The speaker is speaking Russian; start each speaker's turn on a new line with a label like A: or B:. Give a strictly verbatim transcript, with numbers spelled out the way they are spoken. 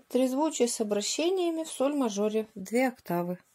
A: Трезвучие с обращениями в соль мажоре. Две октавы.